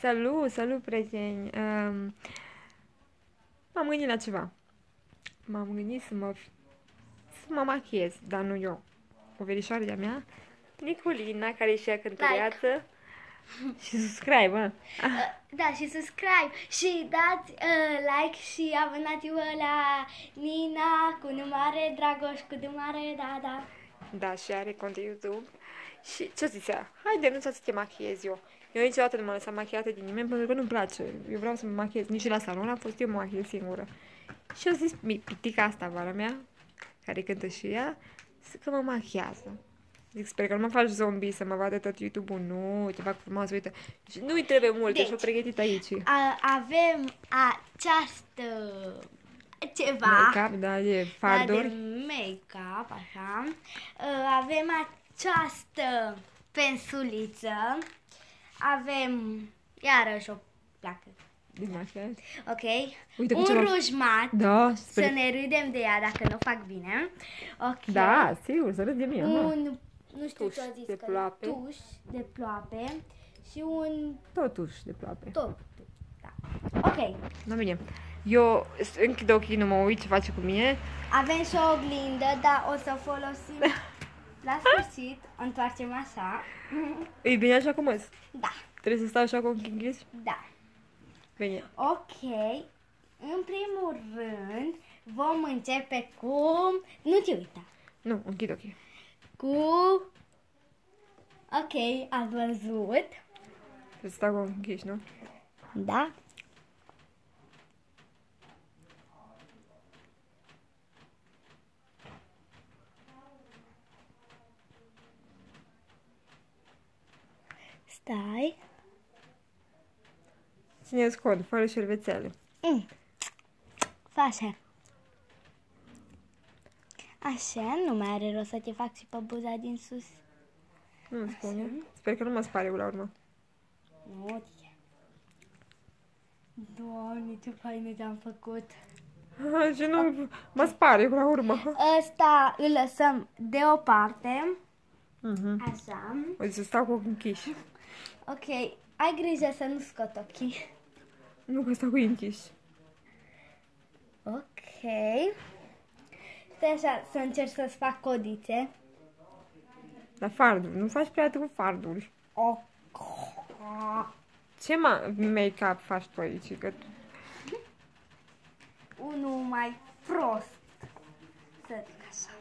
Salut, prieteni! M-am gândit la ceva. M-am gândit să mă machiez, dar nu eu. O verișoară de-a mea, Nicolina, care e și ea cântăreață. Și subscribe, mă! Da, și subscribe și dați like și abonați-vă la Nina cu numare Dragoș, cu numare Dada. Da, și are cont de YouTube. Și ce zicea? Haide, nu să te machiez eu. Eu niciodată nu m-am lăsat machiată din nimeni pentru că nu-mi place. Eu vreau să mă machiez. Nici la salon a fost, eu mă machiez singură. Și eu zis, pitica asta, vara mea, care cântă și ea, că mă machiază. Zic, sper că nu mă faci zombie să mă vadă tot YouTube-ul. Nu, te fac frumos, uite. Și nu-i trebuie mult, deci, și-o pregătit aici. Avem această ceva. Make-up, da, de farduri. Da, de make-up, așa. Avem această pensuliță. Avem iarăși o placă. Din machiaj. Ok. Uite, un ruj mat. Da, să ne râdem de ea dacă nu fac bine. Ok. Da, sigur, să râdem eu. Un, nu știu tuș ce a zis, de ploape. Tuș de ploape și un Totuși de ploape. tot. Da. Ok. Da, bine. Eu închid ochii, nu mă uit ce face cu mine. Avem și o oglindă, dar o să o folosim la sfârșit. O întoarcem așa. E bine așa cum îs? Da. Trebuie să stau așa cu ochii închiși? Da. Bine. Ok. În primul rând vom începe cu... Nu te uita. Nu, închid ochii. Cu... Ok, ați văzut. Trebuie să stau cu ochii închiși, nu? Da. Stai. Țineți cont, fără șervețele. Așa. Așa, nu mai are rost să te fac și pe buza din sus. Nu spune. Sper că nu mă spare la urmă. Nu, ție. Doamne, ce faină te-am făcut. Și nu mă spare la urmă. Ăsta îl lăsăm deoparte. Așa. Uite, să stau cu ochii închiși. Ok, ai grijă să nu scot ochii. Nu, că stau cu ochii închiși. Ok. Stai așa, să încerc să-ți fac codițe. La farduri. Nu faci prea atât cu farduri. Ok. Ce make-up faci tu aici? Că... Unul mai prost. Să zic așa.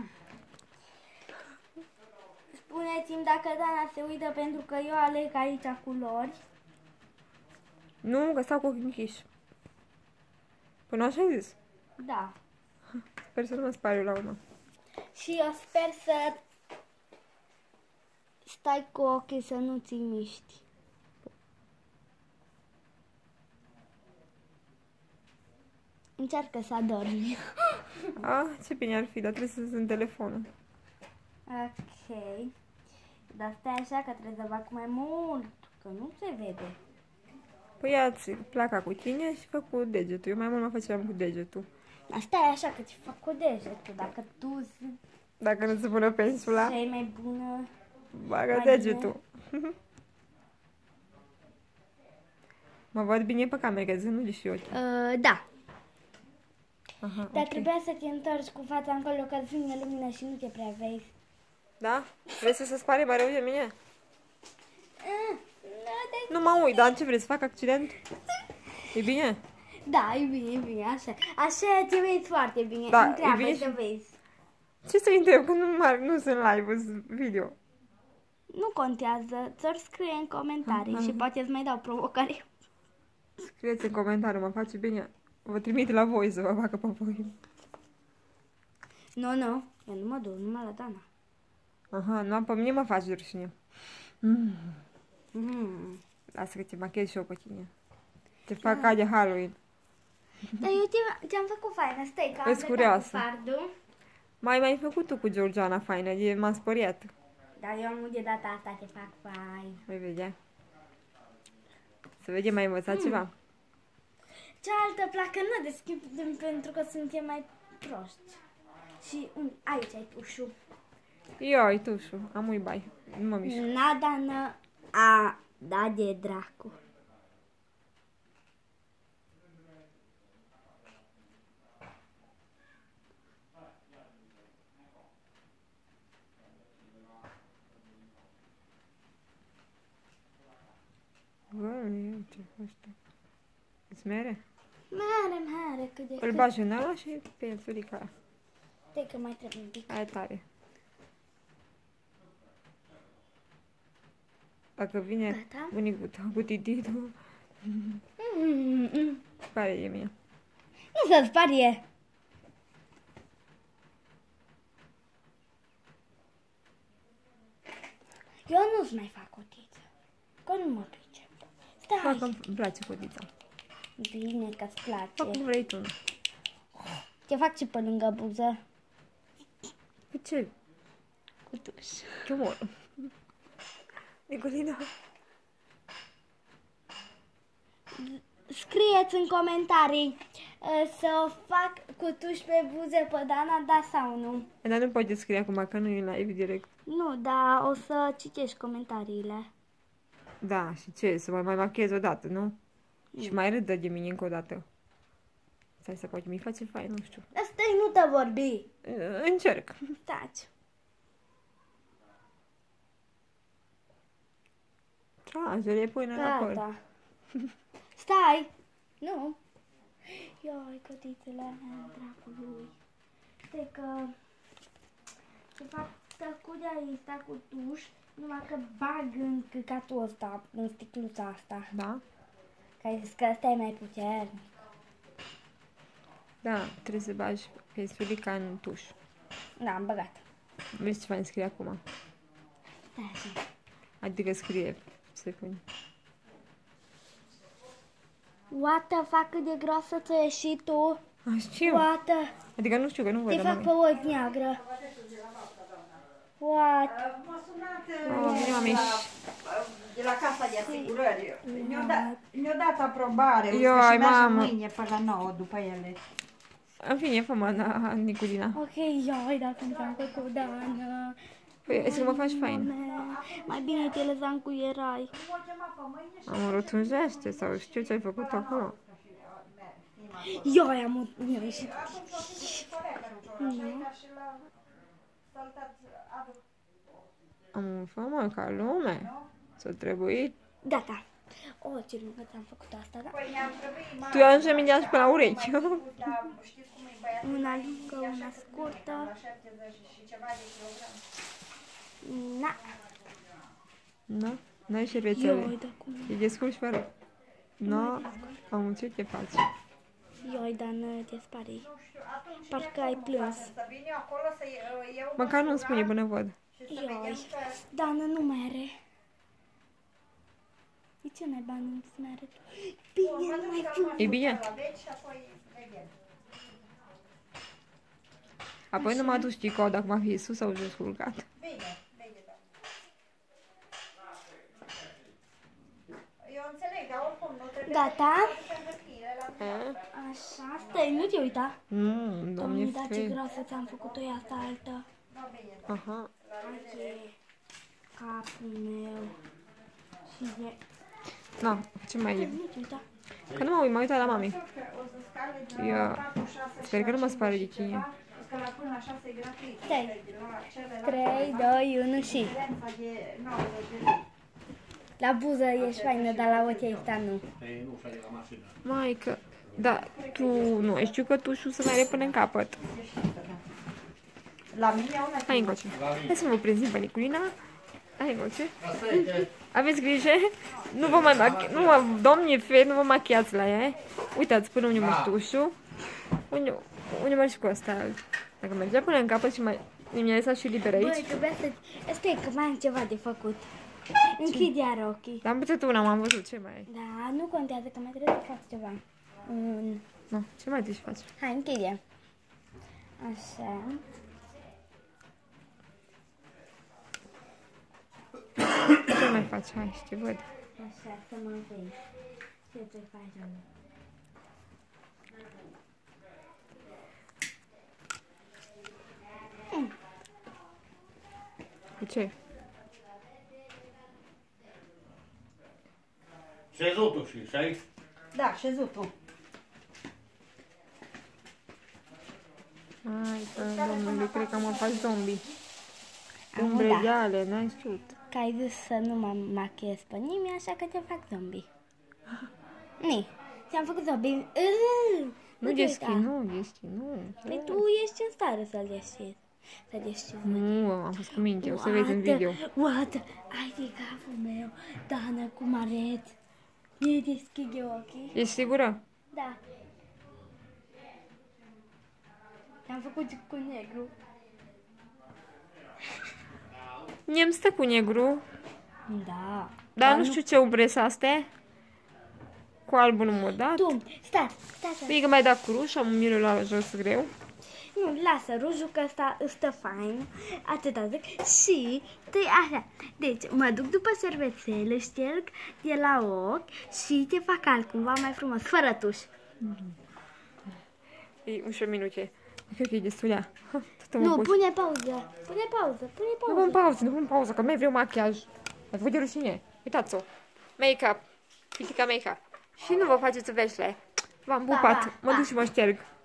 Spuneți-mi dacă Dana se uită pentru că eu aleg aici culori. Nu, că stau cu ochii închiși. Până așa ai zis. Da. Sper să nu mă spare la urmă. Și eu sper să stai cu ochii să nu ți miști. Încearcă să adormi. Ah, ce bine ar fi, dar trebuie să sunt telefonul. Ok. Dar stai așa că trebuie să fac mai mult, că nu se vede. Păi ia-ți placa cu tine și fă cu degetul. Eu mai mult mă făceam cu degetul. Dar stai așa că ți fac cu degetul. Dacă tu Dacă nu se pune pensula, cei mai bună... bagă mai degetul. Mă văd bine pe cameră, că zânu și ochi. Da. Aha, Dar ok. trebuia să te întorci cu fața încolo că vine lumina și nu te prea vezi. Da? Vrei să se spare mai rău de mine? Da, Nu mă uit, dar ce vrei, să fac accident? E bine? da, e bine, e bine, așa. Așa te vezi foarte bine. Da, Întreabă e bine să vezi. Ce să întreb, că nu sunt live, sunt video. Nu contează, ți-or scrie în comentarii și poate îți mai dau provocare. Scrieți în comentariu, mă face bine. Vă trimit la voi să vă facă pe voi. Nu, eu nu mă duc, numai la Dana. Aha, nu, pe mine mă faci rușine. Lasă că te machez și eu pe tine. Te fac ca de Halloween. Dar eu te-am făcut faină, stai că am Ești plecat cu curioasă. fardul. Mai făcut tu cu Georgiana faină, m-a spăriat. Dar eu nu de data asta te fac fain. Voi vedea. Să vedem, mai învățat ceva. Cealaltă placă nu deschidem pentru că suntem mai proști. Și aici ai tușul. Eu, ai tușul, am ui bai. Nu mă mișc. Nada a da de dracu. Văi, ce ăsta. Îți mere? Mere, cât de Îl cât. bagi în ăla și pe el țurica aia. Stai că mai trebuie un pic. Aia e tare. Dacă vine Gata? bunicul tău cu tititul, pare e mie. Nu să-ți parie. Eu nu-ți mai fac cotiță. Că nu mă pricep. Fac Stai. îmi place codița. Bine că-ți Fac place. cum vrei tu. Te fac și pe lângă buză. Cu ce? Cu tuș. Ce mor. Nicolina. Scrieți în comentarii să fac cu tuș pe buze pe Dana, da sau nu. Dar nu poți scrie acum, că nu e live direct. Nu, dar o să citești comentariile. Da, și ce? Să mă mai machiez odată, nu? Și mai râdă de mine încă o dată. Stai să poate mi face fain, nu știu. Dar stai, nu te vorbi. Încerc. Taci. Trage-le până la păr. Gata. Stai. Nu. Ioi, cotițele alea, dracului. Stai că... Ce fac tăcut de aici, cu tuș, numai că bag în căcatul ăsta, în sticluța asta. Da? Că ai zis că ăsta e mai puternic. Da, trebuie să bagi pensulica în tuș. Da, am băgat. Vezi ce fain scrie acum. Da, așa. Adică scrie să puni. What the fuck, cât de groasă ți-a ieșit tu? Știu. What the... Adică nu știu, că nu văd. Te dar fac mami. pe ochi neagră. What? Bine, mami. De la casa de asigurări. Ne-a dat aprobare. O să Ioi, și mergem mamă. mâine până la 9 după ele. În fine, fă mă, Nicolina. Ok, ioi, dacă mi-am făcut Dana. Păi, să mă faci fain. Mame, mai bine te lăsam cu erai. Am rotunjește sau știu ce ai făcut acolo. Ioi, am ieșit. Am fă ca lume. S-a trebuit. Gata. O, ce lungă ți-am făcut asta, da? Păi ne-am trebuit, Tu i-am și până la urechi. dar știți cum e băiatul? Una lungă, una scurtă. La 70 și ceva de kilograme. Na. Da? N-ai și rețele. Ioi, da cum? E descurci fără. Nu, am ce te faci. Ioi, dar nu te sparii. Parcă ai plâns. Să vin eu acolo să iau Măcar nu-mi spune până văd. Ioi. Dana nu mai are. De ce n-ai bani să mai are? Bine, nu mai fiu. E bine? la veci și apoi vedem. Apoi nu mă aduci știi dacă m-a fi sus sau jos culcat. Bine, bine, da. Eu înțeleg, dar oricum nu trebuie Gata? să hârtiile la mine. Așa, stai, nu te uita. Nu, Doamne, doamne, da, ce fei. groasă ți-am făcut-o e asta altă. Aha. Aici capul meu. Și e... Na, ce mai e? Nu te uita. Că nu mă uit la mami. Eu sper că nu mă spare de cine. Că la până la 6 e gratuit. Stai. De la celelalte 3, 2, 1 și... diferența de 90 de lei. La buză ești faină, dar la ochi ăsta nu. Maică, da, tu nu știu că tu știu să mai are până în capăt. La mine au mai Hai încoace. Hai să mă prezint pe Nicolina. Hai încoace. Aveți grijă. Nu vă mai machiați. Nu mă, domnie fei, nu vă machiați la ea. Uitați, până unde muștușul. Unde mergi cu asta? Dacă mergea până în capăt și mai... Mi-a lăsat și liber aici. Băi, trebuia să... Stai că mai am ceva de făcut. Închid iar ochii. Dar am putut una, m-am văzut. Ce mai ai? Da, nu contează că mai trebuie să fac ceva. Nu, ce mai trebuie să faci? Hai, închide. Așa. Ce mai faci? Hai, și te văd. Așa, să mă vezi. Ce te faci, omul? Cu ce? Șezutul și aici. Da, șezutul. Hai, că, domnule, cred că mă faci zombie. Am Umbre da. de ale, n-ai știut. că ai zis să nu mă machiez pe nimeni, așa că te fac zombie. Ni, ți-am făcut zombie. Nu deschi, nu. Păi tu ești în stare să-l deschizi. Să deschizi. Nu, am fost cu minte, o să vezi în video. What? Ai de capul meu, Dana, cum arăt. Ne deschid eu ochii. Ești sigură? Da. Am făcut cu negru. Mie-mi stă cu negru, Da. dar nu știu ce umbre sunt astea. Cu albul nu m-a dat. Tu, stai. Bine că mai dat cu ruș, am un miru la jos greu. Nu, lasă rujul că ăsta stă fain. Atâta zic. Și te așa. Deci, mă duc după șervețel, șterg de la ochi și te fac altcumva mai frumos, fără tuș. E 11 minute. Cred că e destulea. Nu, pune pauză. Nu pun pauză, că mai vreau machiaj. Ai făcut de rușine. Uitați-o. Make-up. Critica make-up. Și nu vă faceți veșle. V-am pupat. Mă duc și mă șterg.